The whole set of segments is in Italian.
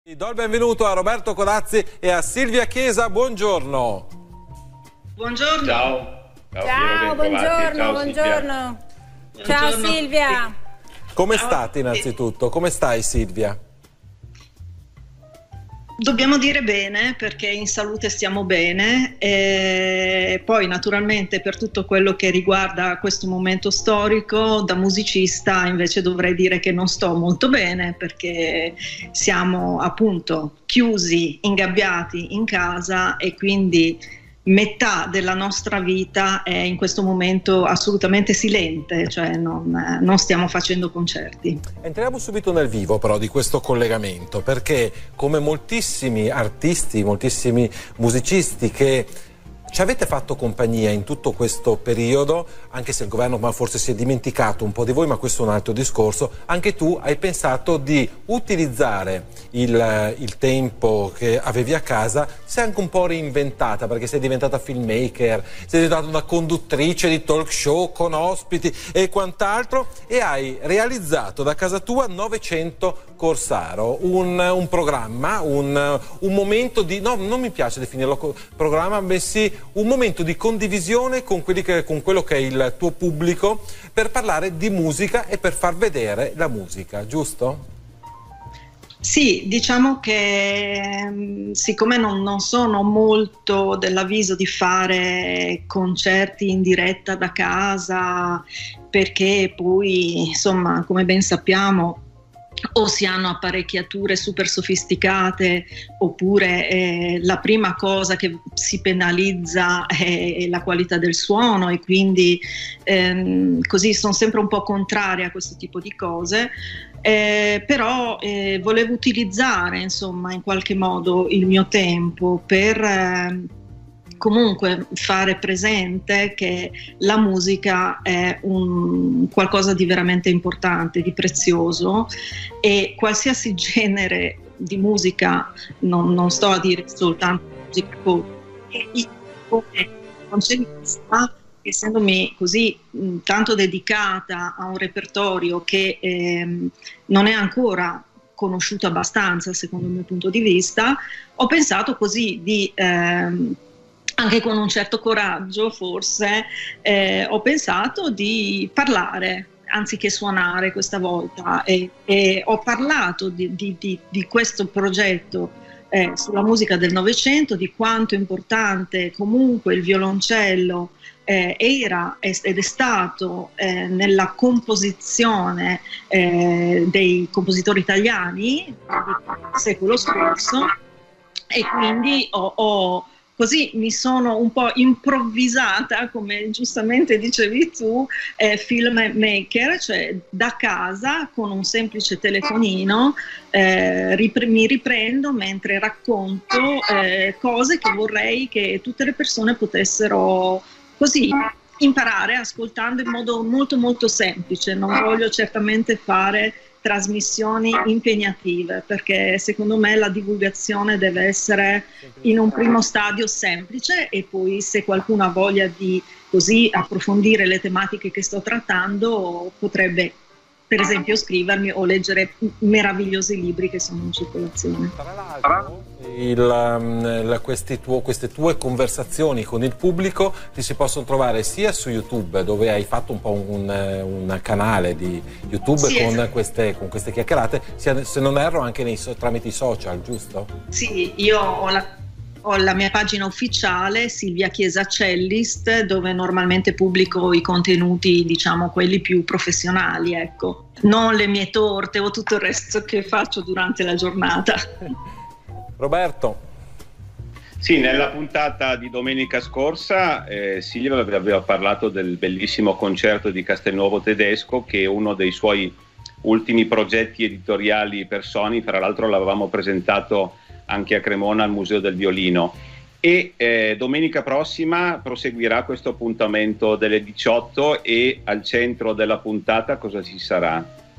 Do il benvenuto a Roberto Codazzi e a Silvia Chiesa, buongiorno. Buongiorno. Ciao. Ciao, buongiorno. Ciao Silvia. Come state innanzitutto? Come stai Silvia? Dobbiamo dire bene, perché in salute stiamo bene, e poi naturalmente per tutto quello che riguarda questo momento storico, da musicista invece dovrei dire che non sto molto bene, perché siamo appunto chiusi, ingabbiati in casa e quindi metà della nostra vita è in questo momento assolutamente silente, cioè non stiamo facendo concerti. Entriamo subito nel vivo però di questo collegamento, perché come moltissimi artisti, moltissimi musicisti che ci avete fatto compagnia in tutto questo periodo, anche se il governo forse si è dimenticato un po' di voi, ma questo è un altro discorso, anche tu hai pensato di utilizzare il tempo che avevi a casa, sei anche un po' reinventata, perché sei diventata filmmaker, sei diventata una conduttrice di talk show con ospiti e quant'altro, e hai realizzato da casa tua 900 Corsaro, un programma, un momento di, no, non mi piace definirlo programma, bensì un momento di condivisione con quello che è il tuo pubblico, per parlare di musica e per far vedere la musica, giusto? Sì, diciamo che siccome non sono molto dell'avviso di fare concerti in diretta da casa, perché poi insomma, come ben sappiamo, o si hanno apparecchiature super sofisticate, oppure la prima cosa che si penalizza è la qualità del suono, e quindi così sono sempre un po' contraria a questo tipo di cose, però volevo utilizzare insomma in qualche modo il mio tempo per comunque fare presente che la musica è qualcosa di veramente importante, di prezioso, e qualsiasi genere di musica, non sto a dire soltanto musica io come concertista, essendomi così tanto dedicata a un repertorio che non è ancora conosciuto abbastanza secondo il mio punto di vista, ho pensato così di anche con un certo coraggio forse, ho pensato di parlare anziché suonare questa volta, e ho parlato di questo progetto sulla musica del Novecento, di quanto importante comunque il violoncello era ed è stato nella composizione dei compositori italiani del secolo scorso, e quindi così mi sono un po' improvvisata, come giustamente dicevi tu, filmmaker, cioè da casa con un semplice telefonino mi riprendo mentre racconto cose che vorrei che tutte le persone potessero così imparare ascoltando in modo molto molto semplice. Non voglio certamente fare trasmissioni impegnative, perché secondo me la divulgazione deve essere in un primo stadio semplice, e poi se qualcuno ha voglia di così approfondire le tematiche che sto trattando potrebbe per esempio scrivermi o leggere meravigliosi libri che sono in circolazione. Tra l'altro queste tue conversazioni con il pubblico ti si possono trovare sia su YouTube, dove hai fatto un po' un canale di YouTube, sì, con queste chiacchierate, sia, se non erro, anche tramite i social, giusto? Sì, io ho la mia pagina ufficiale, Silvia Chiesa Cellist, dove normalmente pubblico i contenuti, diciamo, quelli più professionali, ecco. Non le mie torte o tutto il resto che faccio durante la giornata. Roberto. Sì, nella puntata di domenica scorsa Silvia aveva parlato del bellissimo concerto di Castelnuovo Tedesco, che è uno dei suoi ultimi progetti editoriali per Sony. Fra l'altro l'avevamo presentato anche a Cremona al Museo del Violino, e domenica prossima proseguirà questo appuntamento delle 18, e al centro della puntata cosa ci sarà?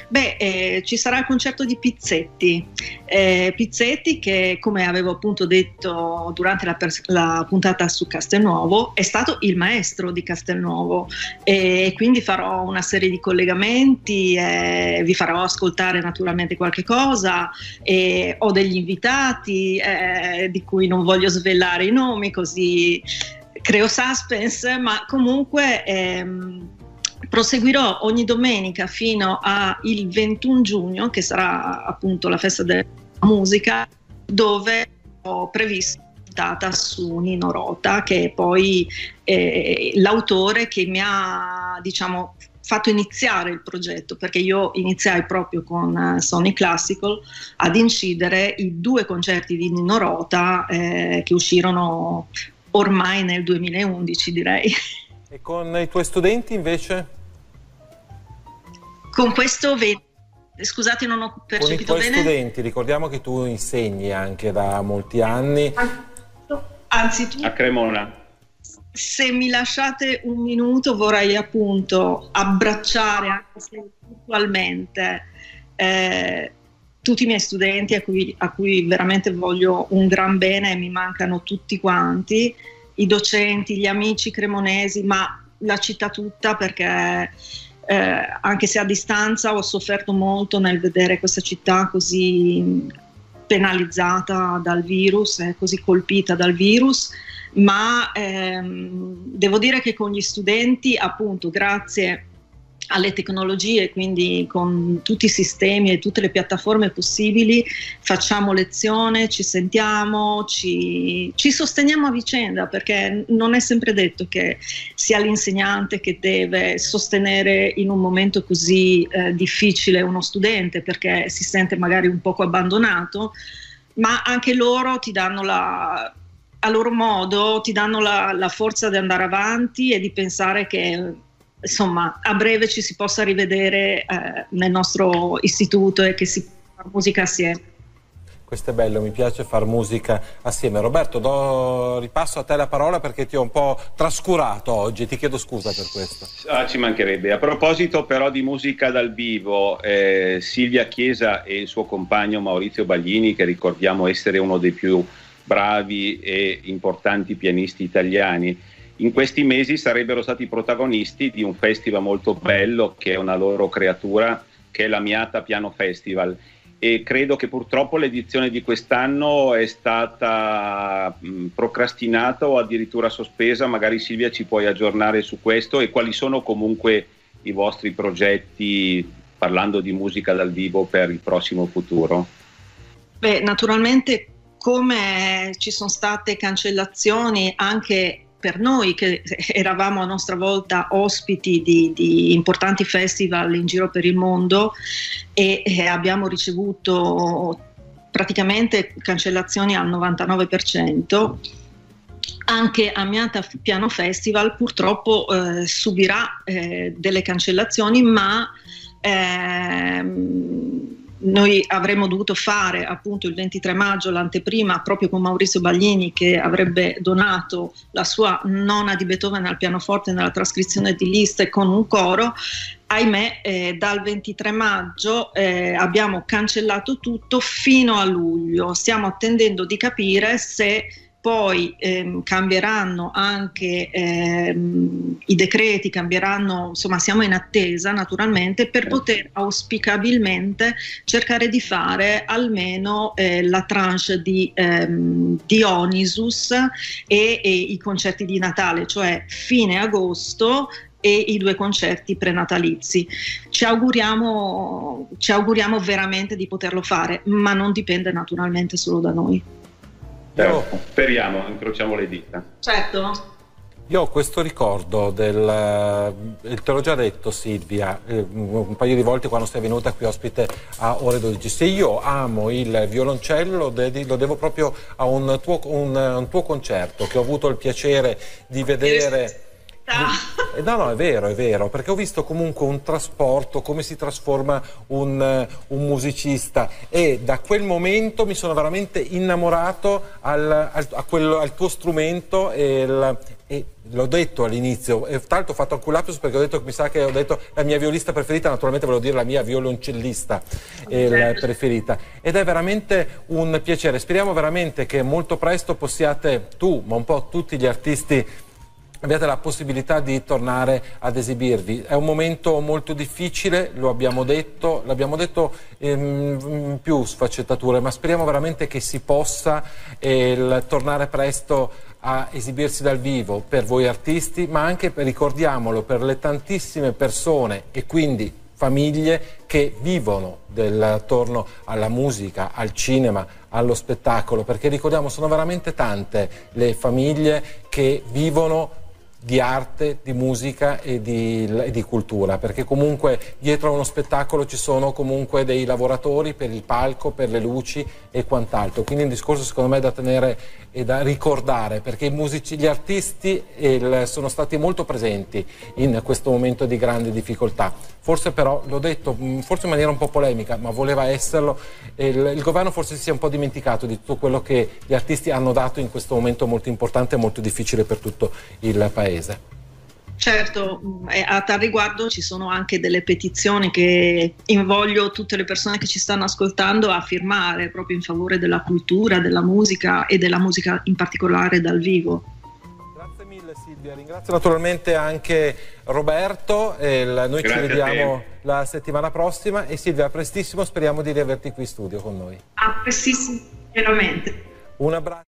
Ci sarà il concerto di Pizzetti. Pizzetti, che come avevo appunto detto durante la puntata su Castelnuovo, è stato il maestro di Castelnuovo, e quindi farò una serie di collegamenti, vi farò ascoltare naturalmente qualche cosa, ho degli invitati di cui non voglio svelare i nomi, così creo suspense, ma comunque proseguirò ogni domenica fino al 21 giugno, che sarà appunto la festa della musica, dove ho previsto una puntata su Nino Rota, che è poi l'autore che mi ha, diciamo, fatto iniziare il progetto, perché io iniziai proprio con Sony Classical ad incidere i 2 concerti di Nino Rota che uscirono ormai nel 2011, direi. E con i tuoi studenti invece? Con questo scusate, non ho percepito bene. Con i tuoi studenti, ricordiamo che tu insegni anche da molti anni. Anzitutto, a Cremona. Se mi lasciate un minuto, vorrei appunto abbracciare, anche se virtualmente, tutti i miei studenti a cui veramente voglio un gran bene, e mi mancano tutti quanti, i docenti, gli amici cremonesi, ma la città tutta, perché anche se a distanza ho sofferto molto nel vedere questa città così penalizzata dal virus, così colpita dal virus, ma devo dire che con gli studenti, appunto, grazie alle tecnologie, quindi con tutti i sistemi e tutte le piattaforme possibili, facciamo lezione, ci sentiamo, ci sosteniamo a vicenda, perché non è sempre detto che sia l'insegnante che deve sostenere in un momento così difficile uno studente, perché si sente magari un poco abbandonato, ma anche loro ti danno a loro modo ti danno la forza di andare avanti e di pensare che, insomma, a breve ci si possa rivedere nel nostro istituto e che si fa musica assieme. Questo è bello, mi piace far musica assieme. Roberto, ripasso a te la parola perché ti ho un po' trascurato oggi, ti chiedo scusa per questo. Ci mancherebbe. A proposito però di musica dal vivo, Silvia Chiesa e il suo compagno Maurizio Baglini, che ricordiamo essere uno dei più bravi e importanti pianisti italiani, in questi mesi sarebbero stati protagonisti di un festival molto bello che è una loro creatura, che è l'Amiata Piano Festival, e credo che purtroppo l'edizione di quest'anno è stata procrastinata o addirittura sospesa. Magari Silvia ci puoi aggiornare su questo, e quali sono comunque i vostri progetti parlando di musica dal vivo per il prossimo futuro? Naturalmente, come ci sono state cancellazioni anche per noi che eravamo a nostra volta ospiti di importanti festival in giro per il mondo, e abbiamo ricevuto praticamente cancellazioni al 99%, anche Amiata Piano Festival purtroppo subirà delle cancellazioni, ma noi avremmo dovuto fare appunto il 23 maggio l'anteprima proprio con Maurizio Baglini, che avrebbe donato la sua nona di Beethoven al pianoforte nella trascrizione di Liszt e con un coro. Ahimè, dal 23 maggio abbiamo cancellato tutto fino a luglio. Stiamo attendendo di capire se poi cambieranno anche i decreti, cambieranno, insomma siamo in attesa naturalmente per poter auspicabilmente cercare di fare almeno la tranche di Dionysus e i concerti di Natale, cioè fine agosto, e i 2 concerti prenatalizi. Ci auguriamo veramente di poterlo fare, ma non dipende naturalmente solo da noi. Speriamo, incrociamo le dita. Certo. Io ho questo ricordo te l'ho già detto Silvia, un paio di volte quando sei venuta qui ospite a Ore 12. Se io amo il violoncello lo devo proprio a un tuo concerto che ho avuto il piacere di vedere No, è vero, perché ho visto comunque un trasporto, come si trasforma un musicista, e da quel momento mi sono veramente innamorato al tuo strumento e l'ho detto all'inizio, e tra l'altro ho fatto anche un lapsus perché ho detto che mi sa che ho detto la mia violista preferita, naturalmente volevo dire la mia violoncellista preferita, ed è veramente un piacere. Speriamo veramente che molto presto possiate tu, ma un po' tutti gli artisti, abbiate la possibilità di tornare ad esibirvi. È un momento molto difficile, l'abbiamo detto in più sfaccettature, ma speriamo veramente che si possa tornare presto a esibirsi dal vivo per voi artisti, ma anche, ricordiamolo, per le tantissime persone e quindi famiglie che vivono attorno alla musica, al cinema, allo spettacolo, perché ricordiamo, sono veramente tante le famiglie che vivono di arte, di musica e di cultura, perché comunque dietro a uno spettacolo ci sono comunque dei lavoratori per il palco, per le luci e quant'altro, quindi è un discorso secondo me da tenere e da ricordare, perché gli artisti sono stati molto presenti in questo momento di grande difficoltà. Forse però, l'ho detto, forse in maniera un po' polemica, ma voleva esserlo, il governo forse si è un po' dimenticato di tutto quello che gli artisti hanno dato in questo momento molto importante e molto difficile per tutto il paese. Certo, a tal riguardo ci sono anche delle petizioni che invoglio tutte le persone che ci stanno ascoltando a firmare proprio in favore della cultura, della musica e della musica in particolare dal vivo. Grazie mille Silvia, ringrazio naturalmente anche Roberto, noi ci vediamo la settimana prossima, e Silvia, a prestissimo, speriamo di riaverti qui in studio con noi. A prestissimo, veramente. Un abbraccio.